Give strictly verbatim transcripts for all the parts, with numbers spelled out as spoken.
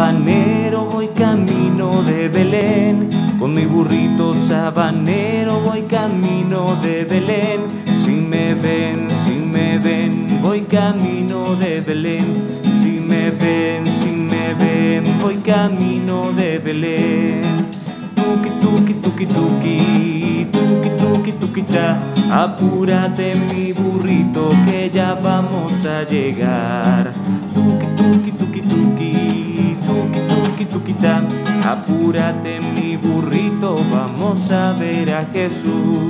sabanero voy camino de Belén, con mi burrito sabanero voy camino de Belén. Si me ven, si me ven, voy camino de Belén. Si me ven, si me ven, voy camino de Belén. Tuki, tuki, tuki, tuki, tuki, tuki, tuki, ta. Apúrate mi burrito que ya vamos a llegar. Tuki, tuki, tuki, tuki, tuki, tuki, tuki, ta. Apúrate mi burrito, vamos a ver a Jesús.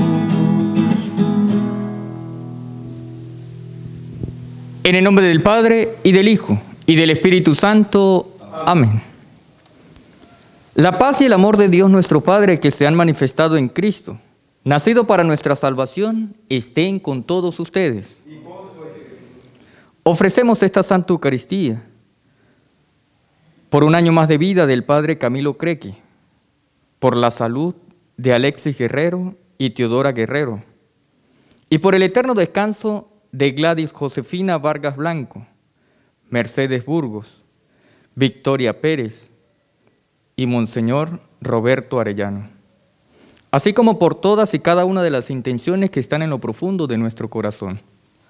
En el nombre del Padre, y del Hijo, y del Espíritu Santo. Amén. La paz y el amor de Dios nuestro Padre, que se han manifestado en Cristo, nacido para nuestra salvación, estén con todos ustedes. Ofrecemos esta Santa Eucaristía por un año más de vida del Padre Camilo Creque, por la salud de Alexis Guerrero y Teodora Guerrero, y por el eterno descanso de Gladys Josefina Vargas Blanco, Mercedes Burgos, Victoria Pérez y Monseñor Roberto Arellano, así como por todas y cada una de las intenciones que están en lo profundo de nuestro corazón.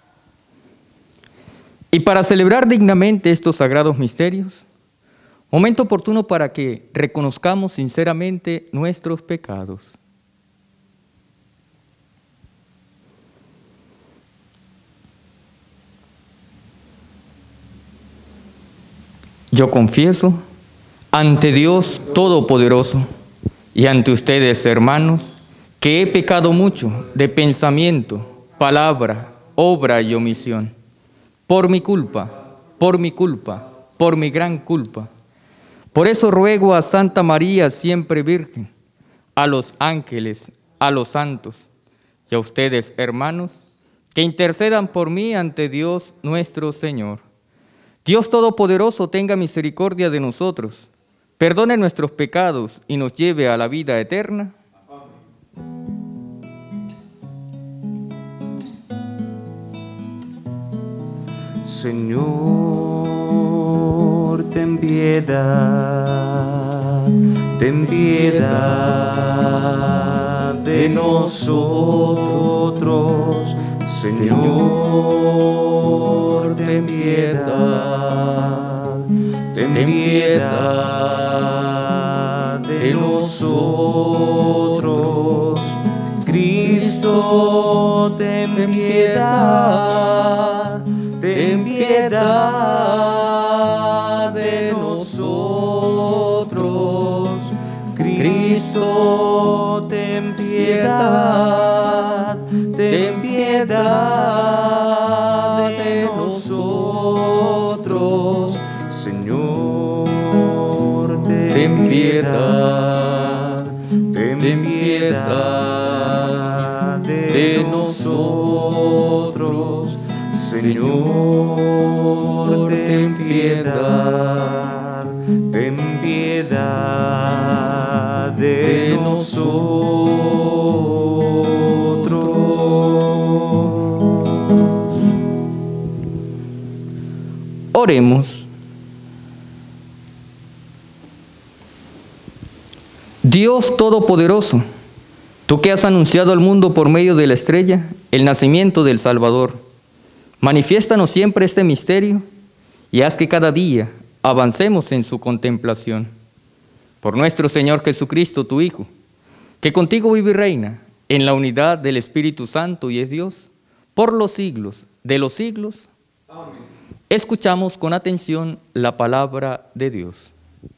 Y para celebrar dignamente estos sagrados misterios, momento oportuno para que reconozcamos sinceramente nuestros pecados. Yo confieso ante Dios Todopoderoso y ante ustedes, hermanos, que he pecado mucho de pensamiento, palabra, obra y omisión. Por mi culpa, por mi culpa, por mi gran culpa. Por eso ruego a Santa María, siempre Virgen, a los ángeles, a los santos y a ustedes, hermanos, que intercedan por mí ante Dios nuestro Señor. Dios Todopoderoso tenga misericordia de nosotros, perdone nuestros pecados y nos lleve a la vida eterna. Señor, ten piedad, ten piedad de nosotros. Señor, ten piedad, ten piedad de nosotros. Cristo, ten piedad, ten piedad de nosotros. Cristo, ten piedad, ten piedad de nosotros. Señor, ten piedad, ten piedad de nosotros. Señor, ten piedad, ten piedad de nosotros. Oremos. Dios Todopoderoso, tú que has anunciado al mundo por medio de la estrella el nacimiento del Salvador, manifiéstanos siempre este misterio y haz que cada día avancemos en su contemplación. Por nuestro Señor Jesucristo, tu Hijo, que contigo vive y reina en la unidad del Espíritu Santo y es Dios, por los siglos de los siglos. Amén. Escuchamos con atención la palabra de Dios.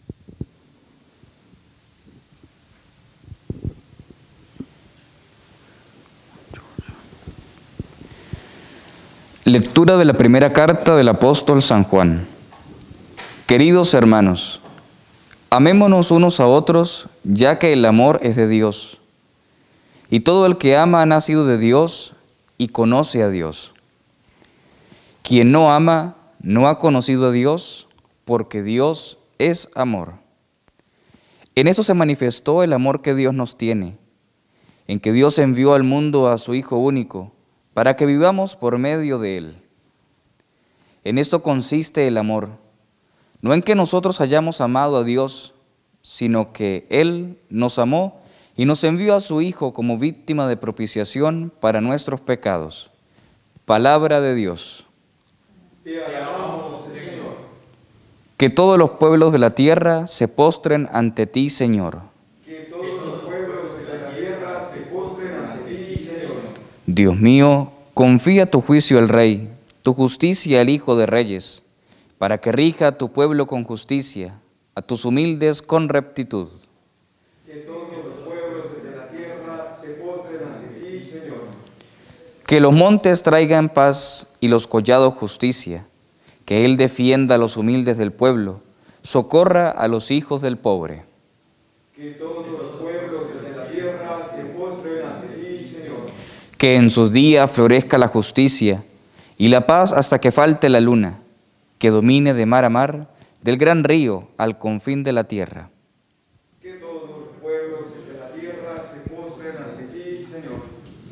Lectura de la primera carta del apóstol San Juan. Queridos hermanos, amémonos unos a otros, ya que el amor es de Dios. Y todo el que ama ha nacido de Dios y conoce a Dios. Quien no ama no ha conocido a Dios, porque Dios es amor. En eso se manifestó el amor que Dios nos tiene, en que Dios envió al mundo a su Hijo único, para que vivamos por medio de Él. En esto consiste el amor, no en que nosotros hayamos amado a Dios, sino que Él nos amó y nos envió a su Hijo como víctima de propiciación para nuestros pecados. Palabra de Dios. Te alabamos, Señor. Que todos los pueblos de la tierra se postren ante ti, Señor. Que todos los pueblos de la tierra se postren ante ti, Señor. Dios mío, confía tu juicio al Rey, tu justicia al Hijo de Reyes, para que rija a tu pueblo con justicia, a tus humildes con rectitud. Que todos los pueblos de la tierra se postren ante ti, Señor. Que los montes traigan paz y los collados justicia, que Él defienda a los humildes del pueblo, socorra a los hijos del pobre. Que todos los pueblos de la tierra se postren ante ti, Señor. Que en sus días florezca la justicia y la paz hasta que falte la luna, que domine de mar a mar, del gran río al confín de la tierra. Que todos los pueblos de la tierra se postren ante ti, Señor.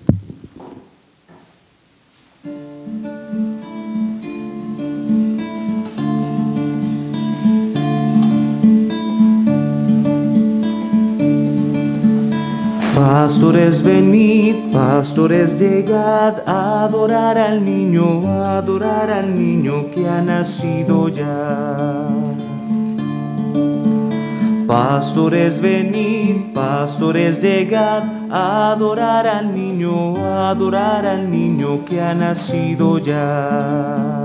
Pastores, venid, pastores de Gad, a adorar al niño, a adorar al niño que ha nacido ya. Pastores, venid, pastores de Gad, a adorar al niño, a adorar al niño que ha nacido ya.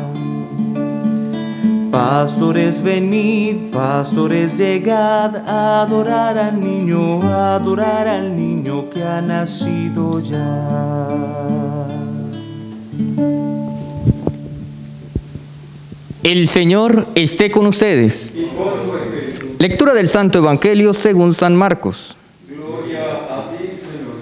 Pastores, venid, pastores de Gad, a adorar al niño, a adorar al niño que ha nacido ya. El Señor esté con ustedes. Y con tu espíritu. Lectura del Santo Evangelio según San Marcos. Gloria a ti, Señor.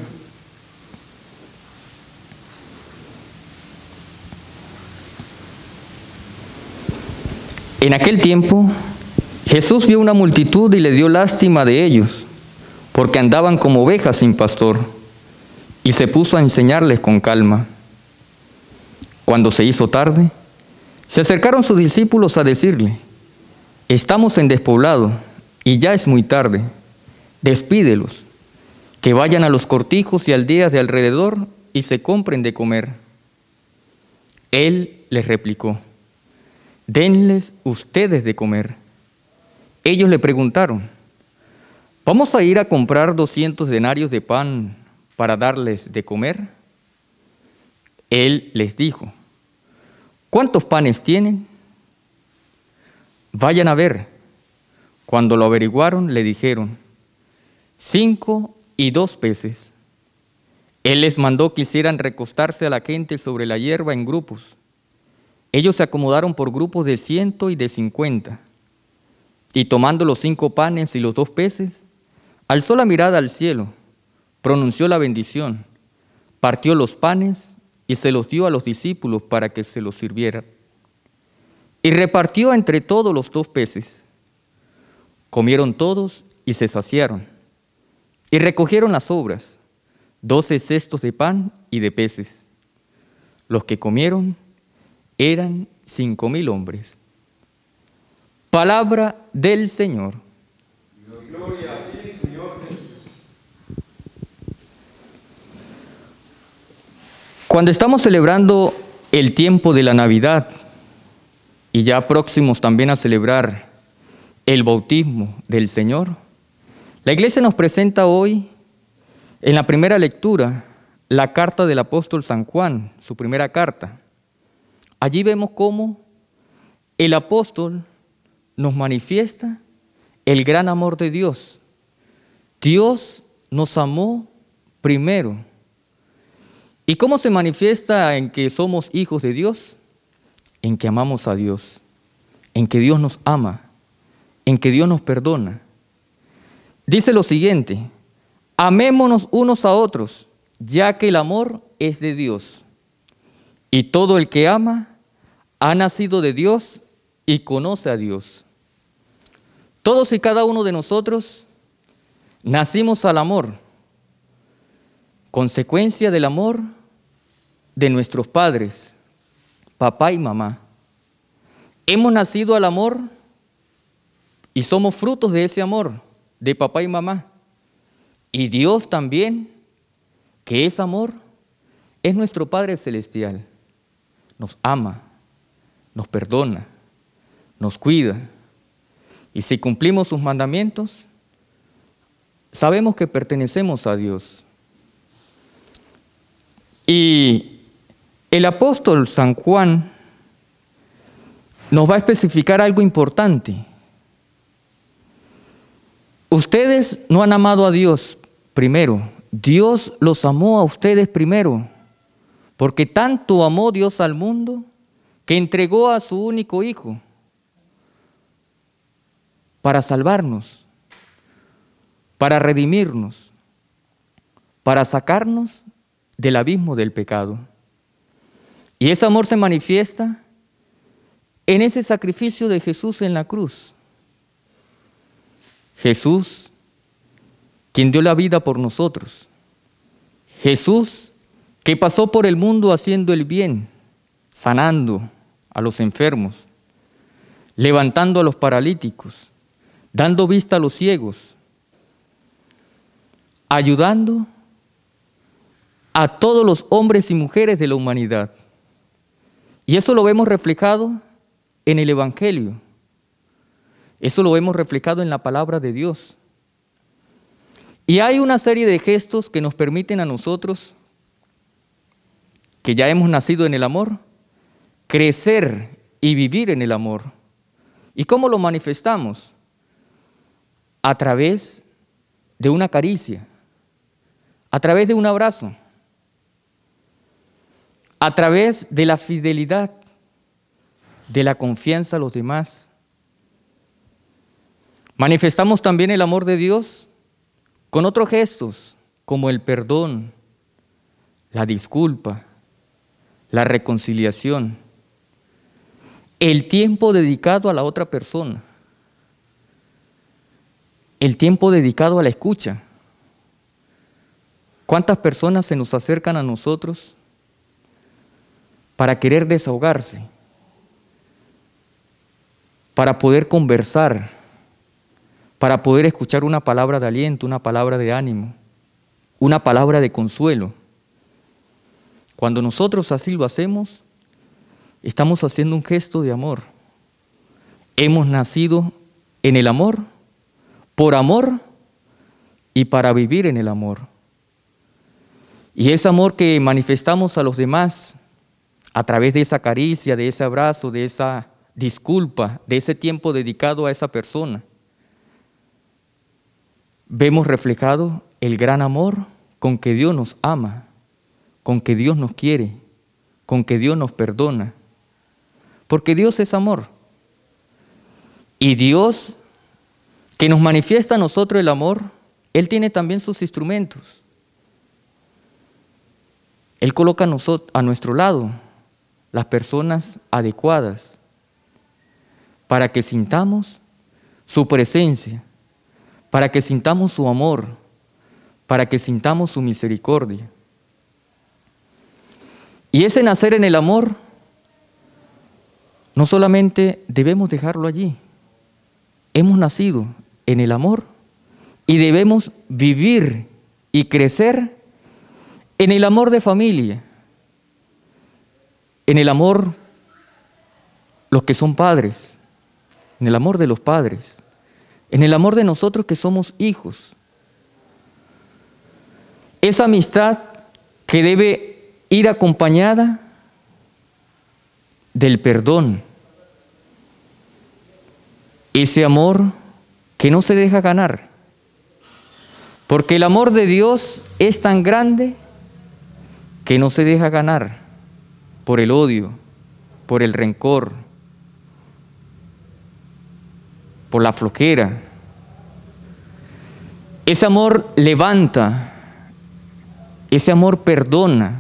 En aquel tiempo, Jesús vio una multitud y le dio lástima de ellos, porque andaban como ovejas sin pastor, y se puso a enseñarles con calma. Cuando se hizo tarde, se acercaron sus discípulos a decirle: estamos en despoblado y ya es muy tarde. Despídelos, que vayan a los cortijos y aldeas de alrededor y se compren de comer. Él les replicó: denles ustedes de comer. Ellos le preguntaron: ¿vamos a ir a comprar doscientos denarios de pan para darles de comer? Él les dijo: ¿cuántos panes tienen? Vayan a ver. Cuando lo averiguaron, le dijeron: cinco y dos peces. Él les mandó que hicieran recostarse a la gente sobre la hierba en grupos. Ellos se acomodaron por grupos de ciento y de cincuenta. Y tomando los cinco panes y los dos peces, alzó la mirada al cielo, pronunció la bendición, partió los panes y se los dio a los discípulos para que se los sirvieran. Y repartió entre todos los dos peces. Comieron todos y se saciaron. Y recogieron las sobras, doce cestos de pan y de peces. Los que comieron eran cinco mil hombres. Palabra del Señor. Gloria a ti, Señor Jesús. Cuando estamos celebrando el tiempo de la Navidad y ya próximos también a celebrar el bautismo del Señor, la Iglesia nos presenta hoy, en la primera lectura, la carta del apóstol San Juan, su primera carta. Allí vemos cómo el apóstol nos manifiesta el gran amor de Dios. Dios nos amó primero. ¿Y cómo se manifiesta en que somos hijos de Dios? En que amamos a Dios, en que Dios nos ama, en que Dios nos perdona. Dice lo siguiente: amémonos unos a otros, ya que el amor es de Dios. Y todo el que ama ha nacido de Dios y conoce a Dios. Todos y cada uno de nosotros nacimos al amor, consecuencia del amor de nuestros padres, papá y mamá. Hemos nacido al amor y somos frutos de ese amor de papá y mamá. Y Dios también, que es amor, es nuestro Padre Celestial. Nos ama, nos perdona, nos cuida. Y si cumplimos sus mandamientos, sabemos que pertenecemos a Dios. Y el apóstol San Juan nos va a especificar algo importante. Ustedes no han amado a Dios primero. Dios los amó a ustedes primero. Porque tanto amó Dios al mundo que entregó a su único Hijo para salvarnos, para redimirnos, para sacarnos del abismo del pecado. Y ese amor se manifiesta en ese sacrificio de Jesús en la cruz. Jesús, quien dio la vida por nosotros. Jesús, que pasó por el mundo haciendo el bien, sanando a los enfermos, levantando a los paralíticos, dando vista a los ciegos, ayudando a todos los hombres y mujeres de la humanidad. Y eso lo vemos reflejado en el Evangelio. Eso lo vemos reflejado en la palabra de Dios. Y hay una serie de gestos que nos permiten a nosotros, que ya hemos nacido en el amor, crecer y vivir en el amor. ¿Y cómo lo manifestamos? A través de una caricia, a través de un abrazo, a través de la fidelidad, de la confianza a los demás. Manifestamos también el amor de Dios con otros gestos, como el perdón, la disculpa, la reconciliación, el tiempo dedicado a la otra persona, el tiempo dedicado a la escucha. ¿Cuántas personas se nos acercan a nosotros para querer desahogarse, para poder conversar, para poder escuchar una palabra de aliento, una palabra de ánimo, una palabra de consuelo? Cuando nosotros así lo hacemos, estamos haciendo un gesto de amor. Hemos nacido en el amor, por amor y para vivir en el amor. Y ese amor que manifestamos a los demás a través de esa caricia, de ese abrazo, de esa disculpa, de ese tiempo dedicado a esa persona, vemos reflejado el gran amor con que Dios nos ama, con que Dios nos quiere, con que Dios nos perdona. Porque Dios es amor. Y Dios, que nos manifiesta a nosotros el amor, Él tiene también sus instrumentos. Él coloca a, nosotros, a nuestro lado las personas adecuadas para que sintamos su presencia, para que sintamos su amor, para que sintamos su misericordia. Y ese nacer en el amor, no solamente debemos dejarlo allí. Hemos nacido en el amor y debemos vivir y crecer en el amor de familia, en el amor los que son padres, en el amor de los padres, en el amor de nosotros que somos hijos. Esa amistad que debe ir acompañada del perdón. Ese amor que no se deja ganar. Porque el amor de Dios es tan grande que no se deja ganar por el odio, por el rencor, por la flojera. Ese amor levanta, ese amor perdona,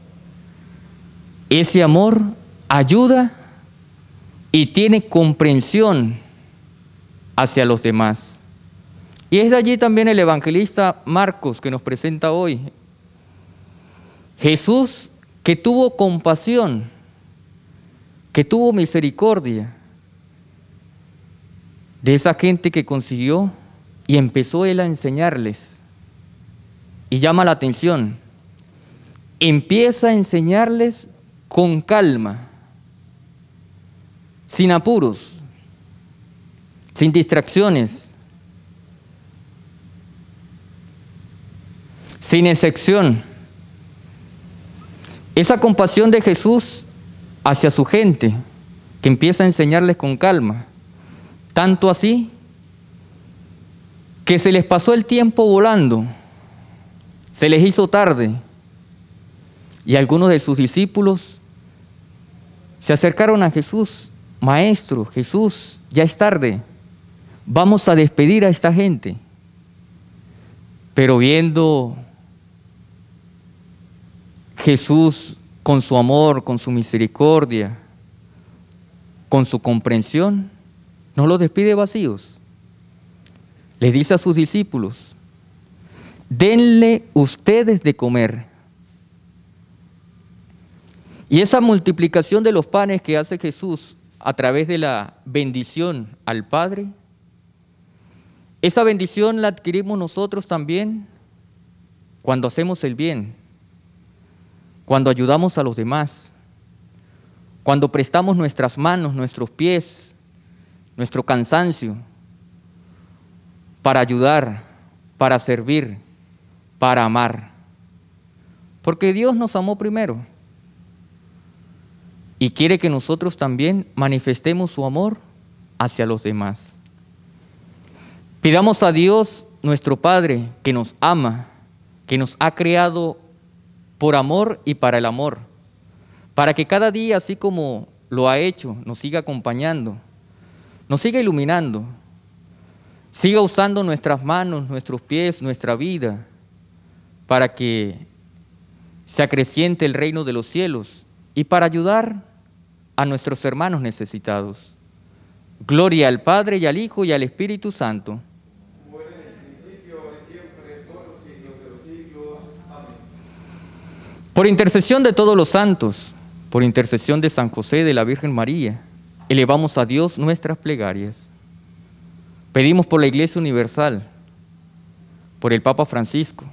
ese amor ayuda y tiene comprensión hacia los demás. Y es de allí también el evangelista Marcos que nos presenta hoy. Jesús, que tuvo compasión, que tuvo misericordia, de esa gente que consiguió y empezó él a enseñarles. Y llama la atención, empieza a enseñarles con calma, sin apuros, sin distracciones, sin excepción. Esa compasión de Jesús hacia su gente, que empieza a enseñarles con calma, tanto así que se les pasó el tiempo volando, se les hizo tarde, y algunos de sus discípulos se acercaron a Jesús: Maestro, Jesús, ya es tarde, vamos a despedir a esta gente. Pero viendo Jesús con su amor, con su misericordia, con su comprensión, no los despide vacíos. Les dice a sus discípulos: denle ustedes de comer. Y esa multiplicación de los panes que hace Jesús a través de la bendición al Padre, esa bendición la adquirimos nosotros también cuando hacemos el bien, cuando ayudamos a los demás, cuando prestamos nuestras manos, nuestros pies, nuestro cansancio para ayudar, para servir, para amar. Porque Dios nos amó primero y quiere que nosotros también manifestemos su amor hacia los demás. Pidamos a Dios, nuestro Padre, que nos ama, que nos ha creado por amor y para el amor, para que cada día, así como lo ha hecho, nos siga acompañando, nos siga iluminando, siga usando nuestras manos, nuestros pies, nuestra vida, para que se acreciente el reino de los cielos y para ayudar a nuestros hermanos necesitados. Gloria al Padre y al Hijo y al Espíritu Santo. Como era en el principio, ahora y siempre, todos los siglos de los siglos. Amén. Por intercesión de todos los santos, por intercesión de San José y de la Virgen María, elevamos a Dios nuestras plegarias. Pedimos por la Iglesia Universal, por el Papa Francisco,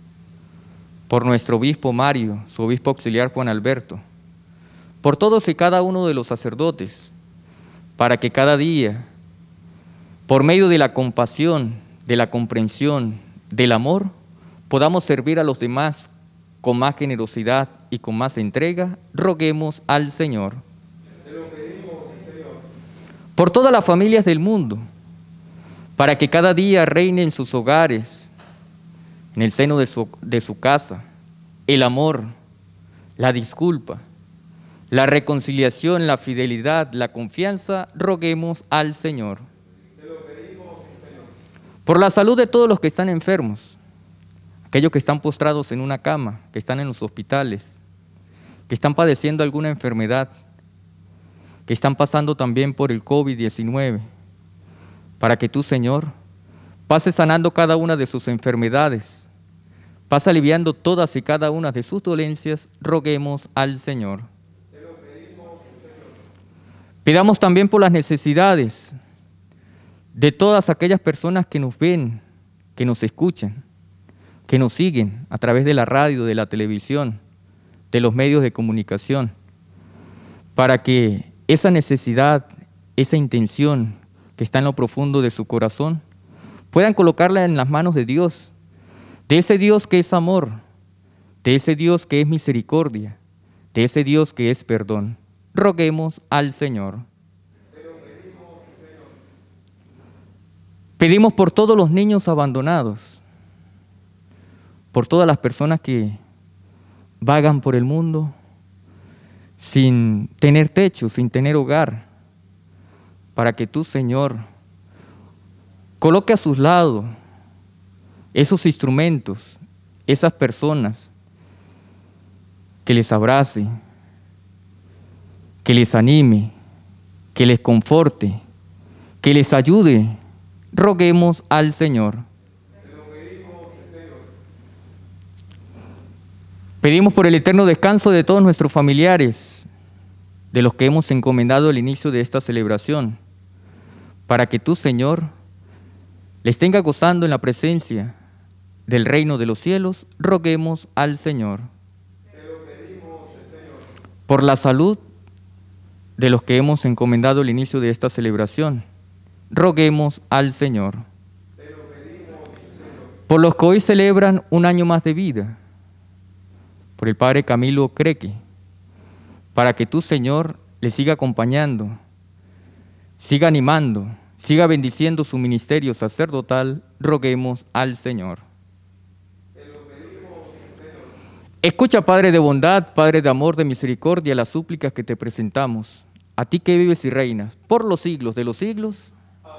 por nuestro obispo Mario, su obispo auxiliar Juan Alberto, por todos y cada uno de los sacerdotes, para que cada día, por medio de la compasión, de la comprensión, del amor, podamos servir a los demás con más generosidad y con más entrega. Roguemos al Señor. Te lo pedimos, Señor. Por todas las familias del mundo, para que cada día reine en sus hogares, en el seno de su, de su casa, el amor, la disculpa, la reconciliación, la fidelidad, la confianza. Roguemos al Señor. Te lo pedimos, Señor. Por la salud de todos los que están enfermos, aquellos que están postrados en una cama, que están en los hospitales, que están padeciendo alguna enfermedad, que están pasando también por el COVID diecinueve, para que tú, Señor, pases sanando cada una de sus enfermedades, pasa aliviando todas y cada una de sus dolencias. Roguemos al Señor. Te lo pedimos, Señor. Pidamos también por las necesidades de todas aquellas personas que nos ven, que nos escuchan, que nos siguen a través de la radio, de la televisión, de los medios de comunicación, para que esa necesidad, esa intención que está en lo profundo de su corazón, puedan colocarla en las manos de Dios, de ese Dios que es amor, de ese Dios que es misericordia, de ese Dios que es perdón. Roguemos al Señor. Te lo pedimos, Señor. Pedimos por todos los niños abandonados, por todas las personas que vagan por el mundo sin tener techo, sin tener hogar, para que tú, Señor, coloque a sus lados esos instrumentos, esas personas, que les abrace, que les anime, que les conforte, que les ayude. Roguemos al Señor. Te lo pedimos, Señor. Pedimos por el eterno descanso de todos nuestros familiares, de los que hemos encomendado al inicio de esta celebración, para que tú, Señor, les tenga gozando en la presencia del reino de los cielos, roguemos al Señor. Te lo pedimos, Señor. Por la salud de los que hemos encomendado el inicio de esta celebración, roguemos al Señor. Te lo pedimos, Señor. Por los que hoy celebran un año más de vida, por el Padre Camilo Creque, para que tú, Señor, le siga acompañando, siga animando, siga bendiciendo su ministerio sacerdotal, roguemos al Señor. Te lo pedimos, Señor. Escucha, Padre de bondad, Padre de amor, de misericordia, las súplicas que te presentamos, a ti que vives y reinas por los siglos de los siglos.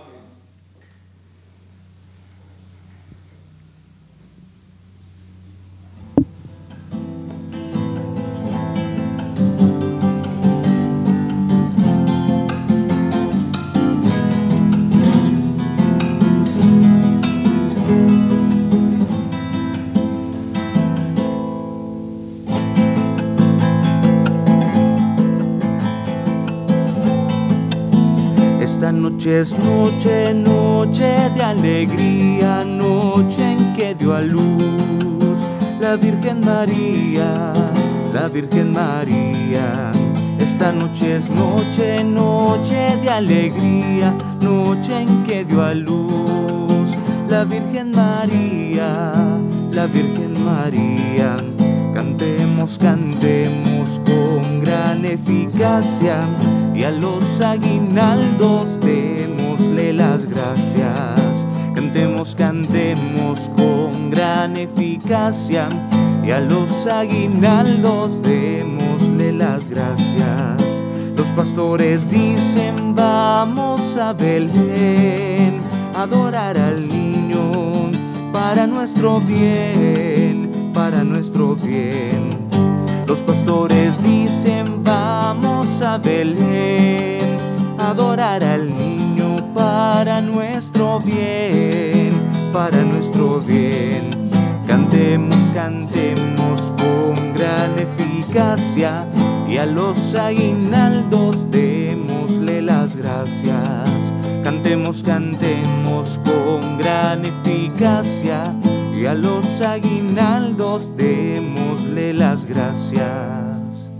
Esta noche es noche, noche de alegría, noche en que dio a luz la Virgen María, la Virgen María. Esta noche es noche, noche de alegría, noche en que dio a luz la Virgen María, la Virgen María. Cantemos, cantemos con gran eficacia y a los aguinaldos démosle las gracias. Cantemos, cantemos con gran eficacia y a los aguinaldos démosle las gracias. Los pastores dicen vamos a Belén a adorar al niño para nuestro bien, para nuestro bien. Los pastores dicen vamos a Belén a adorar al niño para nuestro bien, para nuestro bien. Cantemos, cantemos con gran eficacia y a los aguinaldos démosle las gracias. Cantemos, cantemos con gran eficacia y a los aguinaldos démosle las gracias.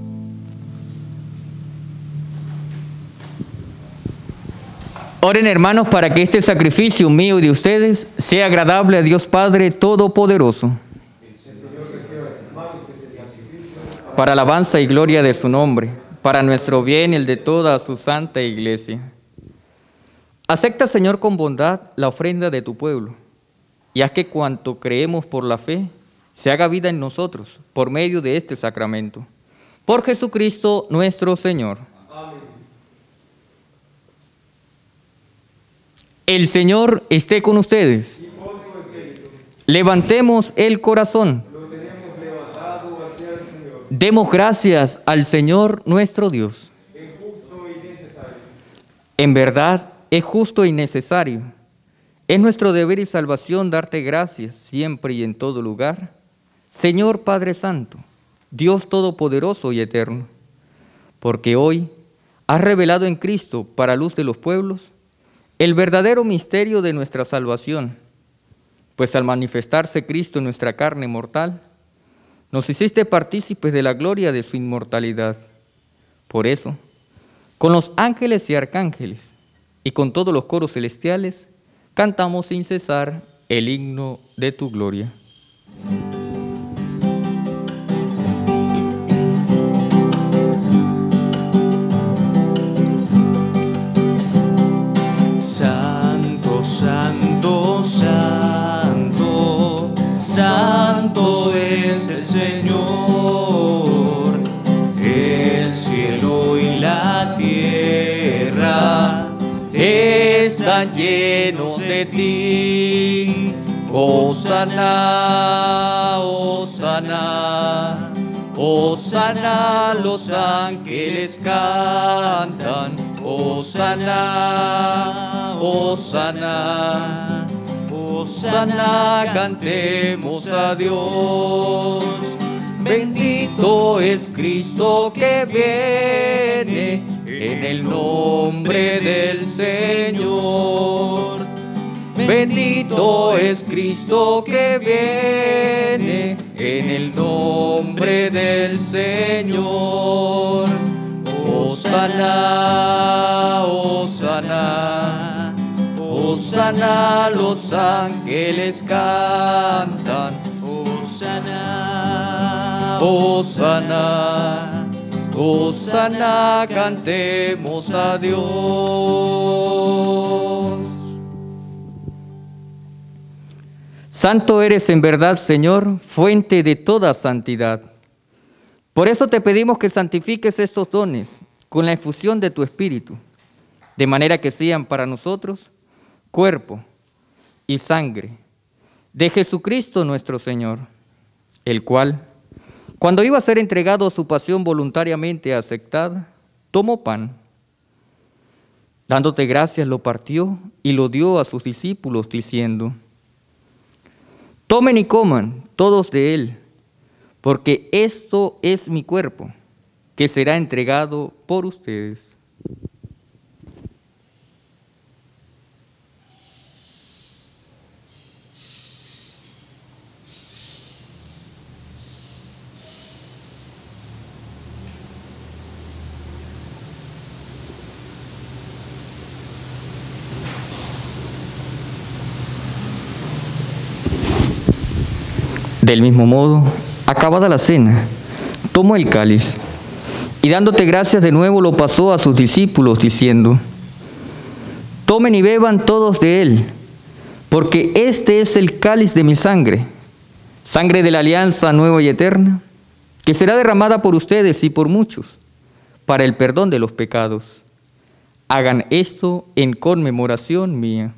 Oren, hermanos, para que este sacrificio mío y de ustedes sea agradable a Dios Padre Todopoderoso, para alabanza y gloria de su nombre, para nuestro bien y el de toda su santa iglesia. Acepta, Señor, con bondad la ofrenda de tu pueblo, y haz que cuanto creemos por la fe se haga vida en nosotros por medio de este sacramento. Por Jesucristo nuestro Señor. Amén. El Señor esté con ustedes. Y con tu espíritu. Levantemos el corazón. Lo tenemos levantado hacia el Señor. Demos gracias al Señor nuestro Dios. Es justo y necesario. En verdad es justo y necesario. Es nuestro deber y salvación darte gracias siempre y en todo lugar, Señor Padre Santo, Dios Todopoderoso y Eterno, porque hoy has revelado en Cristo, para luz de los pueblos, el verdadero misterio de nuestra salvación, pues al manifestarse Cristo en nuestra carne mortal, nos hiciste partícipes de la gloria de su inmortalidad. Por eso, con los ángeles y arcángeles y con todos los coros celestiales, cantamos sin cesar el himno de tu gloria. Santo, santo, santo, santo es el Señor. El cielo y la tierra están llenos de ti. Hosana, hosana, hosana, los ángeles cantan. Hosana, hosana, hosana, cantemos a Dios. Bendito es Cristo que viene en el nombre del Señor. Bendito es Cristo que viene en el nombre del Señor. Hosana, hosana, hosana, los ángeles cantan. Hosana, hosana, hosana, cantemos a Dios. Santo eres en verdad, Señor, fuente de toda santidad. Por eso te pedimos que santifiques estos dones con la efusión de tu Espíritu, de manera que sean para nosotros cuerpo y sangre de Jesucristo nuestro Señor, el cual, cuando iba a ser entregado a su pasión voluntariamente aceptada, tomó pan. Dándote gracias, lo partió y lo dio a sus discípulos, diciendo: tomen y coman todos de él, porque esto es mi cuerpo, que será entregado por ustedes. Del mismo modo, acabada la cena, tomó el cáliz y dándote gracias de nuevo lo pasó a sus discípulos diciendo: tomen y beban todos de él, porque este es el cáliz de mi sangre, sangre de la alianza nueva y eterna, que será derramada por ustedes y por muchos para el perdón de los pecados. Hagan esto en conmemoración mía.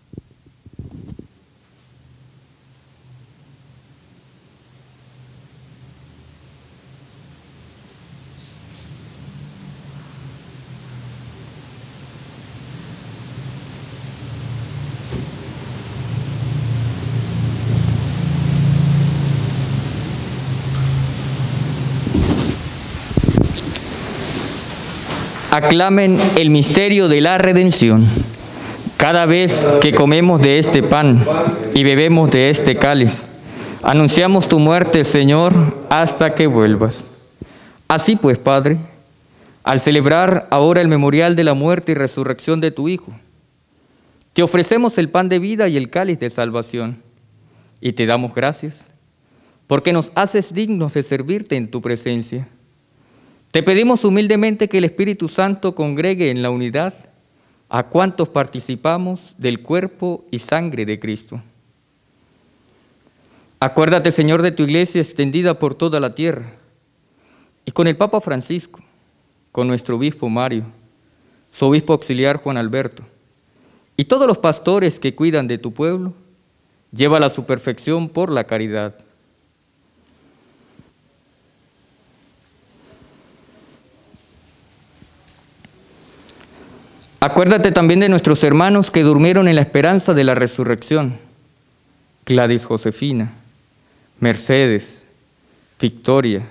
Aclamen el misterio de la redención. Cada vez que comemos de este pan y bebemos de este cáliz, anunciamos tu muerte, Señor, hasta que vuelvas. Así pues, Padre, al celebrar ahora el memorial de la muerte y resurrección de tu Hijo, te ofrecemos el pan de vida y el cáliz de salvación, y te damos gracias, porque nos haces dignos de servirte en tu presencia. Te pedimos humildemente que el Espíritu Santo congregue en la unidad a cuantos participamos del cuerpo y sangre de Cristo. Acuérdate, Señor, de tu iglesia extendida por toda la tierra, y con el Papa Francisco, con nuestro obispo Mario, su obispo auxiliar Juan Alberto, y todos los pastores que cuidan de tu pueblo, llévala a su perfección por la caridad. Acuérdate también de nuestros hermanos que durmieron en la esperanza de la resurrección: Gladys Josefina, Mercedes, Victoria,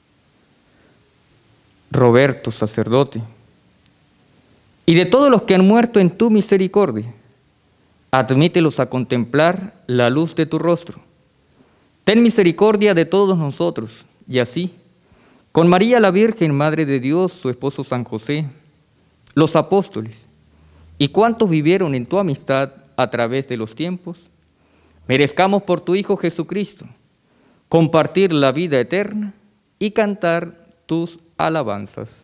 Roberto, sacerdote, y de todos los que han muerto en tu misericordia. Admítelos a contemplar la luz de tu rostro. Ten misericordia de todos nosotros, y así, con María la Virgen, Madre de Dios, su esposo San José, los apóstoles y cuantos vivieron en tu amistad a través de los tiempos, merezcamos por tu Hijo Jesucristo compartir la vida eterna y cantar tus alabanzas.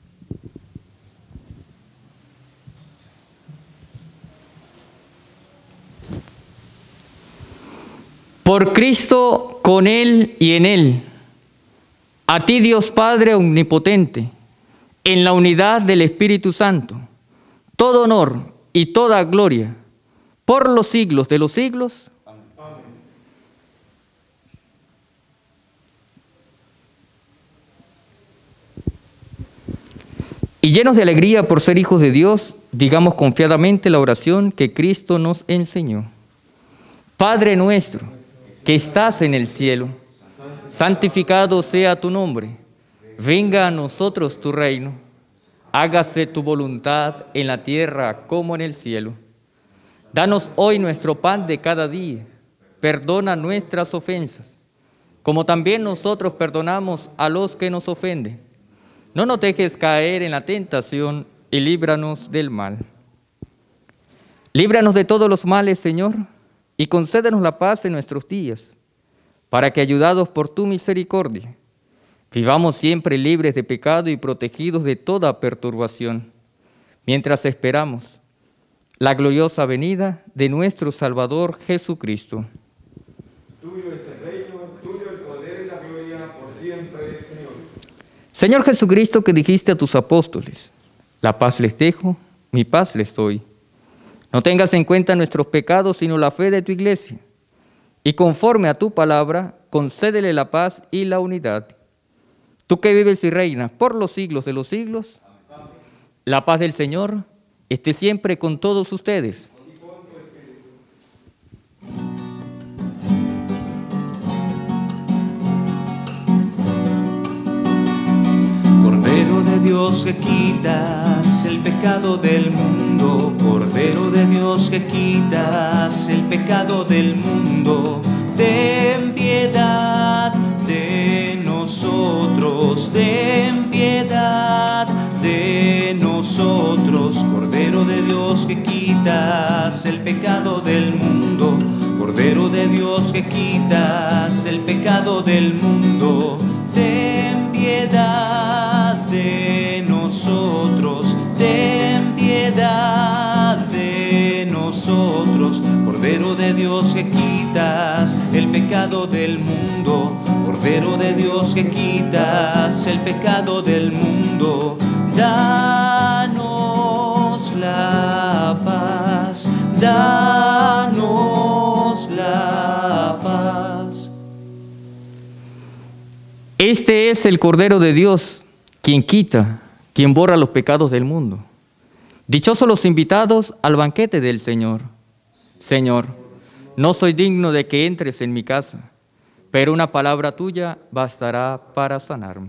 Por Cristo, con Él y en Él, a ti Dios Padre omnipotente, en la unidad del Espíritu Santo, todo honor y toda gloria, por los siglos de los siglos. Amén. Y llenos de alegría por ser hijos de Dios, digamos confiadamente la oración que Cristo nos enseñó. Padre nuestro, que estás en el cielo, santificado sea tu nombre. Venga a nosotros tu reino. Hágase tu voluntad en la tierra como en el cielo. Danos hoy nuestro pan de cada día. Perdona nuestras ofensas, como también nosotros perdonamos a los que nos ofenden. No nos dejes caer en la tentación y líbranos del mal. Líbranos de todos los males, Señor, y concédenos la paz en nuestros días, para que, ayudados por tu misericordia, vivamos siempre libres de pecado y protegidos de toda perturbación, mientras esperamos la gloriosa venida de nuestro Salvador Jesucristo. Tuyo es el reino, tuyo el poder y la gloria por siempre, Señor. Señor Jesucristo, que dijiste a tus apóstoles, la paz les dejo, mi paz les doy. No tengas en cuenta nuestros pecados, sino la fe de tu iglesia. Y conforme a tu palabra, concédele la paz y la unidad. Tú que vives y reinas por los siglos de los siglos, la paz del Señor esté siempre con todos ustedes. Cordero de Dios que quitas el pecado del mundo, Cordero de Dios que quitas el pecado del mundo, ten piedad de nosotros, ten piedad de nosotros. Cordero de Dios que quitas el pecado del mundo, Cordero de Dios que quitas el pecado del mundo, ten piedad de nosotros, ten piedad de nosotros. Cordero de Dios que quitas el pecado del mundo, Cordero de Dios que quitas el pecado del mundo, danos la paz, danos la paz. Este es el Cordero de Dios, quien quita, quien borra los pecados del mundo. Dichosos los invitados al banquete del Señor. Señor, no soy digno de que entres en mi casa, pero una palabra tuya bastará para sanarme.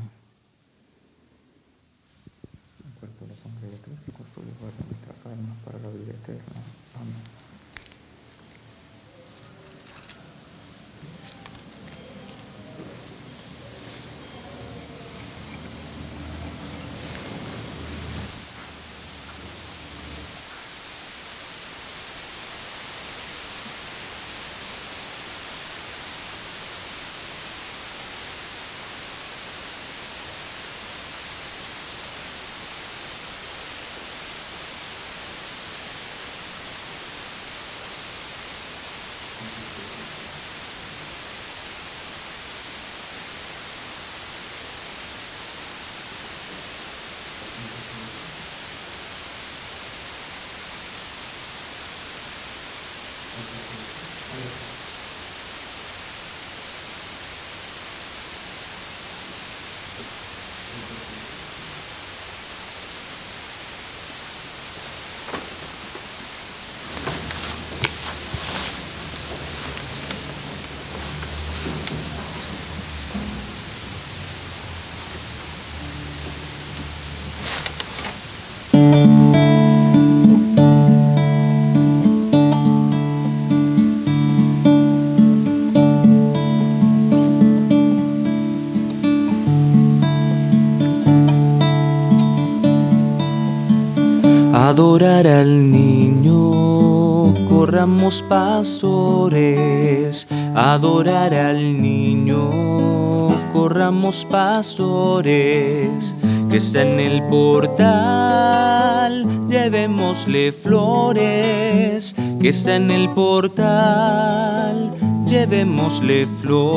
Adorar al niño, corramos pastores. Adorar al niño, corramos pastores. Que está en el portal, llevémosle flores. Que está en el portal, llevémosle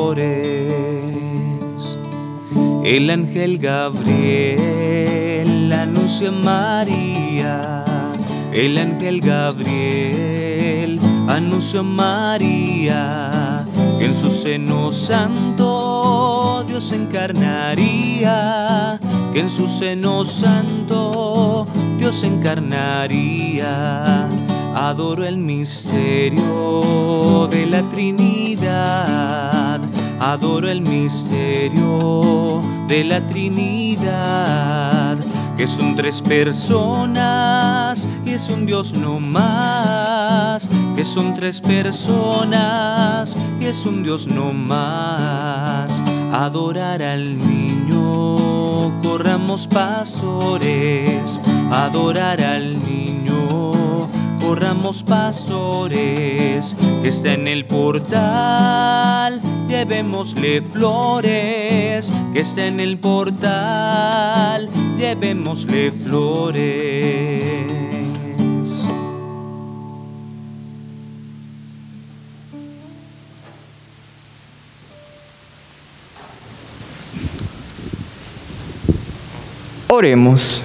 flores. El ángel Gabriel anuncia a María. El ángel Gabriel anunció a María que en su seno santo Dios encarnaría, que en su seno santo Dios encarnaría. Adoro el misterio de la Trinidad, adoro el misterio de la Trinidad, que son tres personas y es un Dios no más. más, que son tres personas y es un Dios no más. Adorar al niño, corramos pastores, adorar al niño, corramos pastores, que está en el portal, llevémosle flores, que está en el portal, llevémosle flores. Oremos.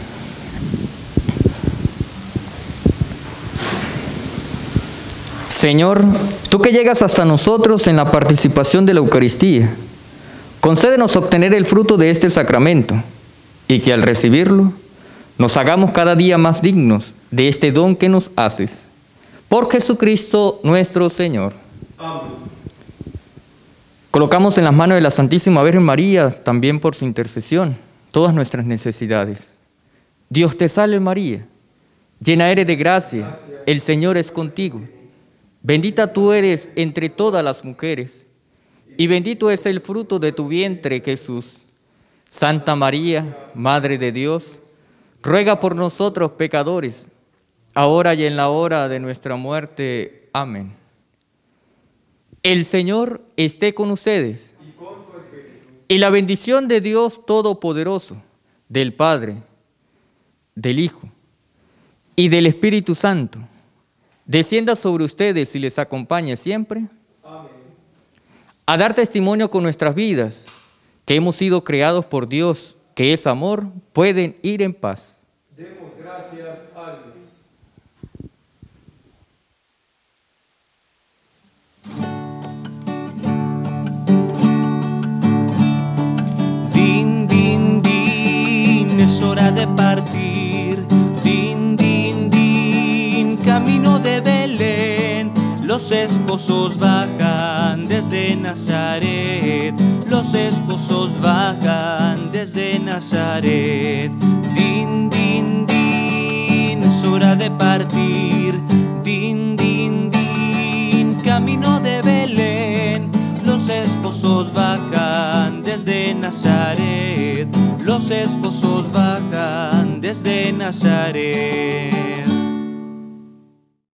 Señor, tú que llegas hasta nosotros en la participación de la Eucaristía, concédenos obtener el fruto de este sacramento y que al recibirlo nos hagamos cada día más dignos de este don que nos haces. Por Jesucristo nuestro Señor. Amén. Colocamos en las manos de la Santísima Virgen María, también por su intercesión, todas nuestras necesidades. Dios te salve María, llena eres de gracia, el Señor es contigo. Bendita tú eres entre todas las mujeres, y bendito es el fruto de tu vientre, Jesús. Santa María, Madre de Dios, ruega por nosotros pecadores, ahora y en la hora de nuestra muerte. Amén. El Señor esté con ustedes, y la bendición de Dios Todopoderoso, del Padre, del Hijo y del Espíritu Santo, descienda sobre ustedes y les acompañe siempre. Amén. A dar testimonio con nuestras vidas que hemos sido creados por Dios, que es amor, pueden ir en paz. Demos gracias a Dios. Din, din, din, es hora de partir. Din, din, din, camino de Belén. Los esposos bajan desde Nazaret. Los esposos bajan desde Nazaret. Din, din, din, es hora de partir. Din, din, din, camino de Belén. Los esposos bajan desde Nazaret. Los esposos bajan desde Nazaret.